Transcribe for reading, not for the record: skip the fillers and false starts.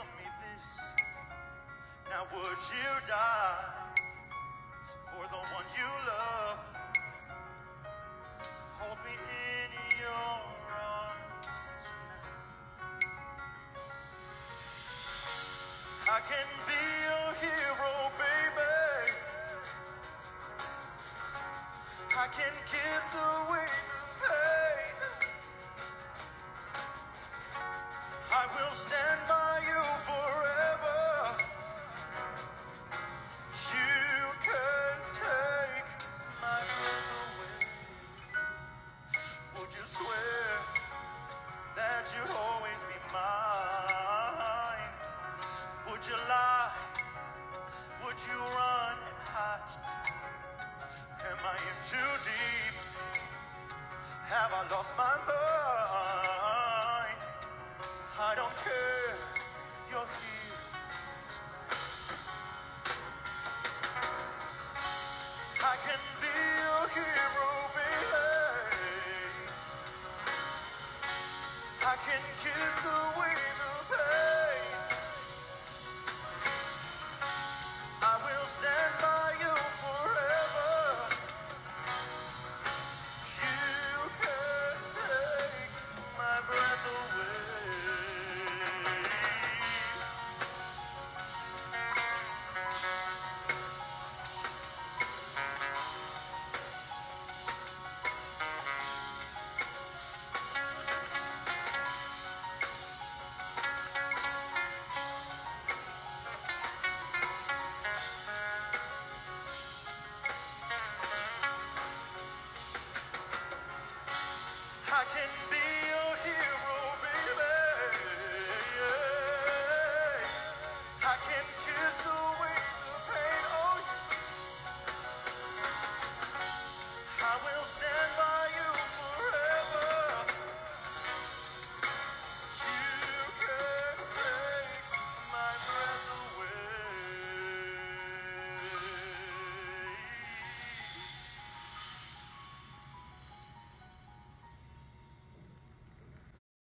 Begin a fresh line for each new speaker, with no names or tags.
tell me this. Now would you die for the one you love? Hold me in your arms tonight. I can be your hero, baby. I can kiss away the pain. I will stand by you forever. You can take my breath away. Would you swear that you'd always be mine? Would you lie? Would you run and hide? Am I in too deep? Have I lost my mind? I don't care, you're here. I can be your hero, baby. I can kiss away the pain.